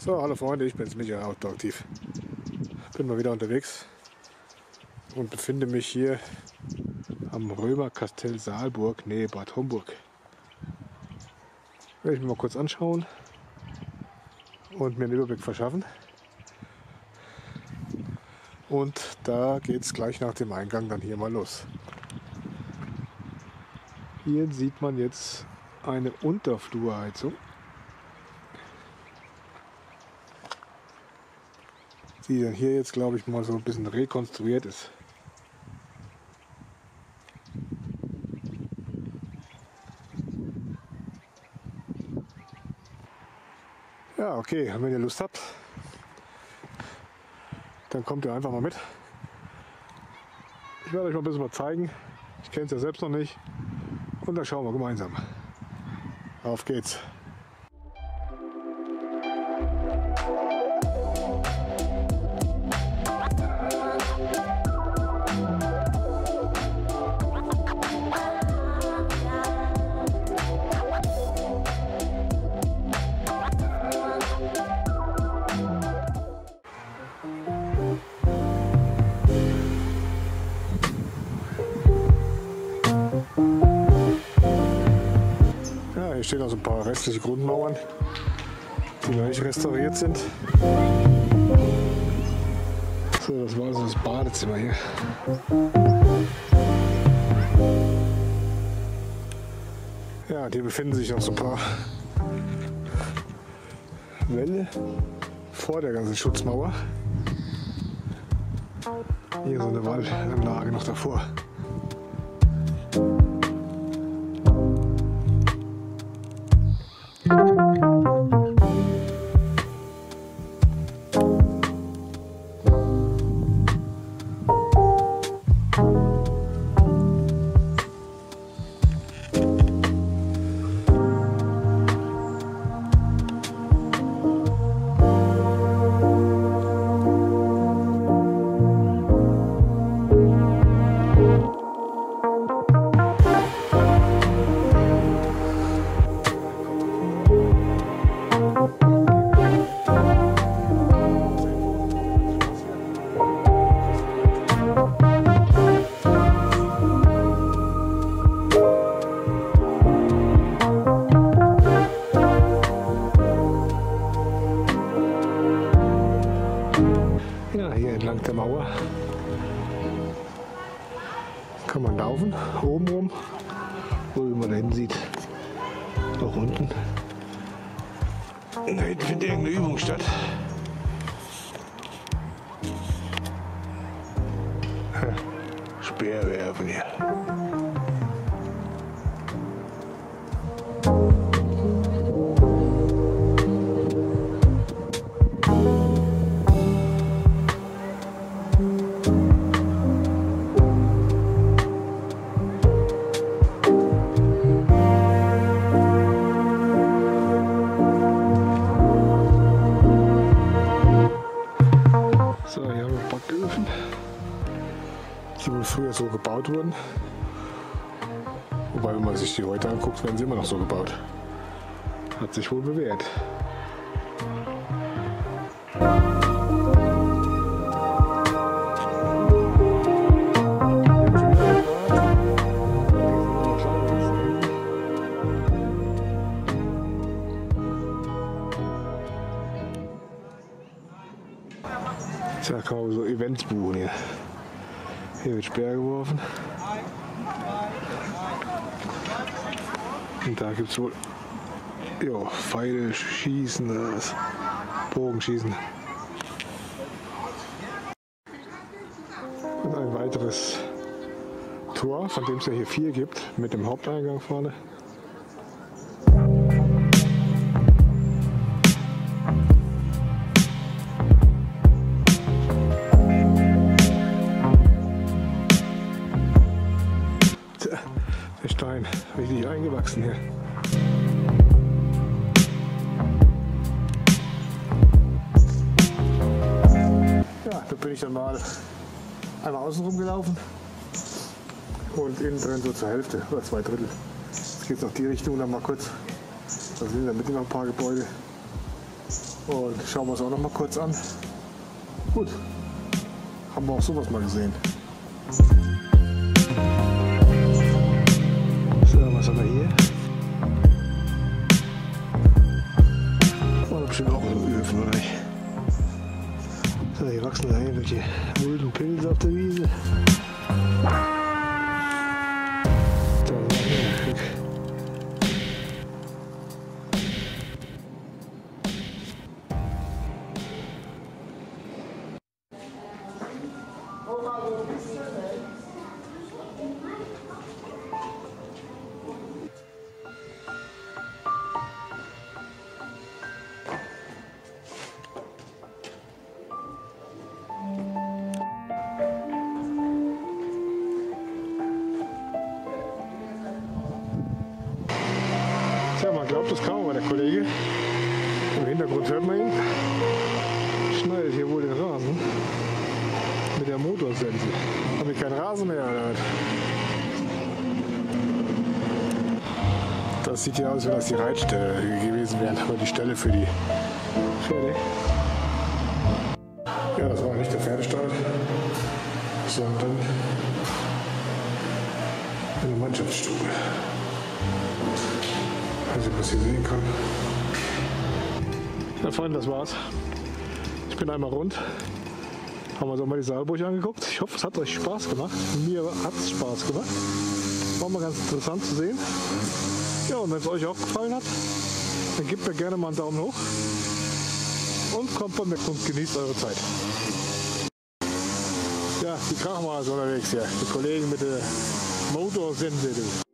So, hallo Freunde, ich bin's, Michael, Outdoor Aktiv. Bin mal wieder unterwegs und befinde mich hier am Römerkastell Saalburg, nähe Bad Homburg. Werde ich mir mal kurz anschauen und mir einen Überblick verschaffen. Und da geht's gleich nach dem Eingang dann hier mal los. Hier sieht man jetzt eine Unterflurheizung. Die dann hier jetzt, glaube ich, mal so ein bisschen rekonstruiert ist. Ja, okay, wenn ihr Lust habt, dann kommt ihr einfach mal mit. Ich werde euch mal ein bisschen was zeigen. Ich kenne es ja selbst noch nicht. Und dann schauen wir gemeinsam. Auf geht's. Hier stehen noch so ein paar restliche Grundmauern, die noch nicht restauriert sind. So, das war also das Badezimmer hier. Ja, hier befinden sich noch so ein paar Wälle vor der ganzen Schutzmauer. Hier so eine Wallanlage noch davor. Ja, hier entlang der Mauer kann man laufen, oben rum, wo wie man da hinten sieht, auch unten. Da hinten findet irgendeine Übung statt. Speerwerfen hier. So, hier haben wir Backöfen, die wohl früher so gebaut wurden. Wobei, wenn man sich die heute anguckt, werden sie immer noch so gebaut. Hat sich wohl bewährt. Da kann man so Events buchen hier. Hier wird Speer geworfen. Und da gibt es wohl Pfeile schießen, Bogenschießen. Und ein weiteres Tor, von dem es ja hier 4 gibt, mit dem Haupteingang vorne. Der Stein, richtig eingewachsen hier. Ja, da bin ich dann mal einmal außen rum gelaufen und innen drin so zur Hälfte oder 2/3. Jetzt geht es noch die Richtung dann mal kurz. Da sind in der Mitte noch ein paar Gebäude. Und schauen wir uns auch noch mal kurz an. Gut, haben wir auch sowas mal gesehen. So, was haben wir hier? War bestimmt auch ein Ölbereich. So, hier wachsen da irgendwelche wilden Pilze auf der Wiese. Tja, man glaubt es kaum, aber der Kollege, im Hintergrund hört man ihn, schneidet hier wohl den Rasen mit der Motorsense. Haben wir keinen Rasen mehr, oder was? Das sieht ja aus, wie das die Reitstelle gewesen wäre, aber die Stelle für die Pferde. Ja, das war nicht der Pferdestall, sondern eine Mannschaftsstube. Also, was ihr sehen kann. Ja, Freunde, das war's. Ich bin einmal rund. Haben wir uns auch mal die Saalburg angeguckt. Ich hoffe, es hat euch Spaß gemacht. Mir hat es Spaß gemacht. War mal ganz interessant zu sehen. Ja, und wenn es euch auch gefallen hat, dann gebt mir gerne mal einen Daumen hoch. Und kommt bei mir und genießt eure Zeit. Ja, die Krachmacher ist unterwegs hier. Die Kollegen mit der Motorsense.